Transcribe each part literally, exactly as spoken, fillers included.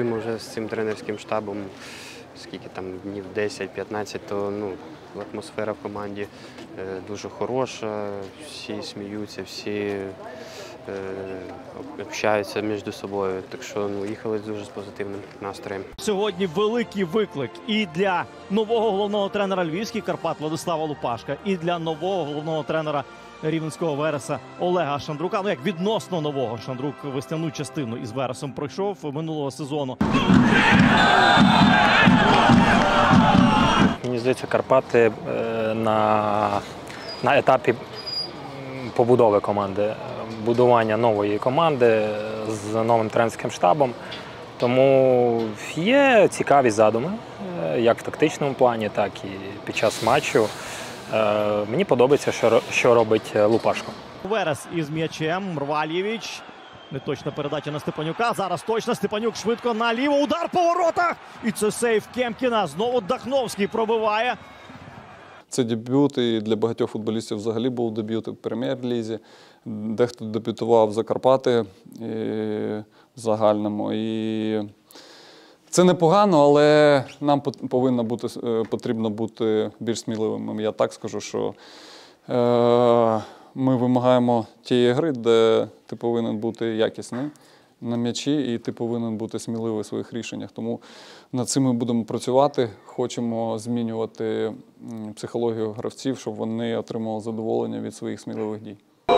працюємо вже з цим тренерським штабом, скільки там днів десять-п'ятнадцять, то ну, атмосфера в команді дуже хороша, всі сміються, всі общаються між собою, так що ну, їхали дуже з позитивним настроєм. Сьогодні великий виклик і для нового головного тренера львівських Карпат Владислава Лупашка, і для нового головного тренера рівненського Вереса Олега Шандрука. Ну, як відносно нового, Шандрук весняну частину із Вересом пройшов минулого сезону. Мені здається, Карпати на, на етапі побудови команди, будування нової команди з новим тренерським штабом. Тому є цікаві задуми, як в тактичному плані, так і під час матчу. Мені подобається, що, що робить Лупашко. Верес із м'ячем, Мрвальєвич. Неточна передача на Степанюка. Зараз точно Степанюк швидко наліво. Удар по воротах. І це сейв Кемкіна. Знову Дахновський пробиває. Це дебют, і для багатьох футболістів взагалі був дебют в прем'єр-лізі. Дехто дебютував за Карпати в загальному. І це непогано, але нам повинно бути, потрібно бути більш сміливими. Я так скажу, що е, ми вимагаємо тієї гри, де ти повинен бути якісний на м'ячі і ти повинен бути сміливий у своїх рішеннях. Тому над цим ми будемо працювати. Хочемо змінювати психологію гравців, щоб вони отримали задоволення від своїх сміливих дій.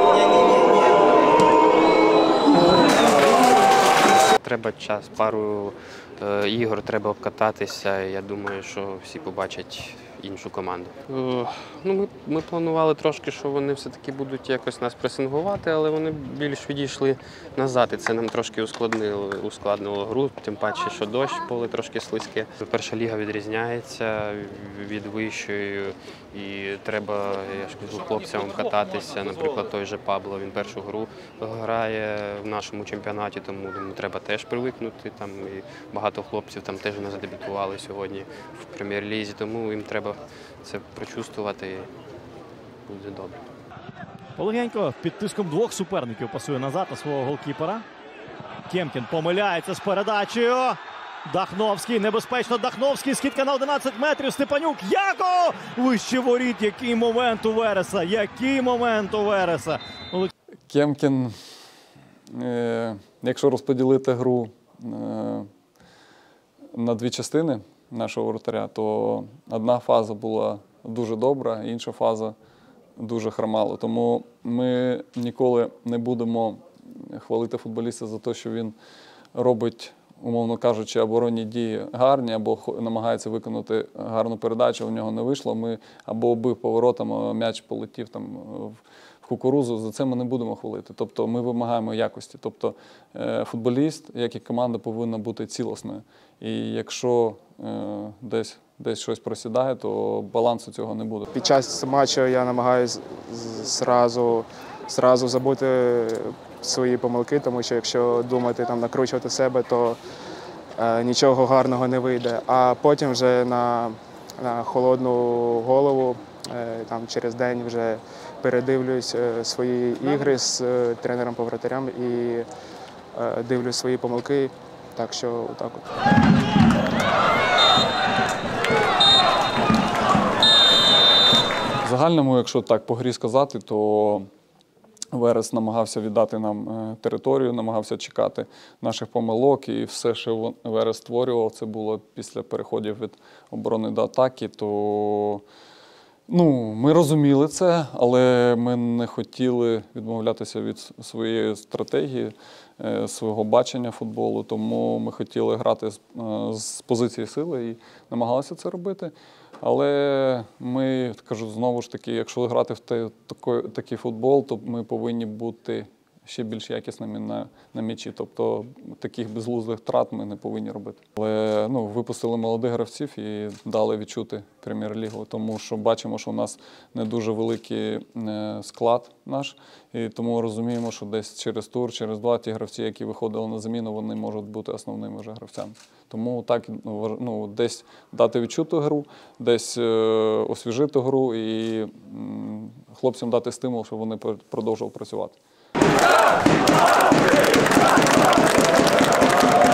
Треба час, пару е, ігор, треба обкататися. Я думаю, що всі побачать іншу команду. Е, ну, ми, ми планували трошки, що вони все-таки будуть якось нас пресингувати, але вони більш відійшли назад, і це нам трошки ускладнило, ускладнило гру, тим паче, що дощ, поле трошки слизьке. Перша ліга відрізняється від вищої, і треба, я ж кажу, хлопцям кататися. Наприклад, той же Пабло, він першу гру грає в нашому чемпіонаті, тому йому треба теж привикнути. Там і багато хлопців там теж у нас дебютували сьогодні в прем'єр-лізі, тому їм треба це прочувствувати, і буде добре. Олегенько під тиском двох суперників пасує назад на свого голкіпера. Кемкін помиляється з передачею. Дахновський, небезпечно Дахновський, скидка на одинадцять метрів, Степанюк, Яко! Вище воріт, який момент у Вереса, який момент у Вереса. Олег... Кемкін, е, якщо розподілити гру е, на дві частини нашого воротаря, то одна фаза була дуже добра, інша фаза дуже хромала. Тому ми ніколи не будемо хвалити футболіста за те, що він робить, умовно кажучи, оборонні дії гарні, або намагається виконати гарну передачу, у нього не вийшло. Ми або бив поворотом, а м'яч полетів там в кукурузу, за це ми не будемо хвалити. Тобто ми вимагаємо якості. Тобто футболіст, як і команда, повинна бути цілісною. І якщо десь, десь щось просідає, то балансу цього не буде. Під час матчу я намагаюся зразу, зразу забути свої помилки, тому що якщо думати, там, накручувати себе, то е, нічого гарного не вийде. А потім вже на, на холодну голову, е, там, через день вже передивлюсь е, свої ігри з е, тренером-повратарем і е, дивлюсь свої помилки. Так що отак от. В загальному, якщо так по грі сказати, то Верес намагався віддати нам територію, намагався чекати наших помилок, і все, що Верес створював, це було після переходів від оборони до атаки. То ну, ми розуміли це, але ми не хотіли відмовлятися від своєї стратегії, свого бачення футболу, тому ми хотіли грати з, з позиції сили і намагалися це робити. Але ми, кажу, знову ж таки, якщо грати в те, такий, такий футбол, то ми повинні бути ще більш якісними на, на м'ячі. Тобто таких безглуздих втрат ми не повинні робити. Але ну, випустили молодих гравців і дали відчути прем'єр-лігу, тому що бачимо, що у нас не дуже великий склад наш, і тому розуміємо, що десь через тур, через два ті гравці, які виходили на заміну, вони можуть бути основними вже гравцями. Тому так, ну, десь дати відчути гру, десь е, освіжити гру і м, хлопцям дати стимул, щоб вони продовжували працювати.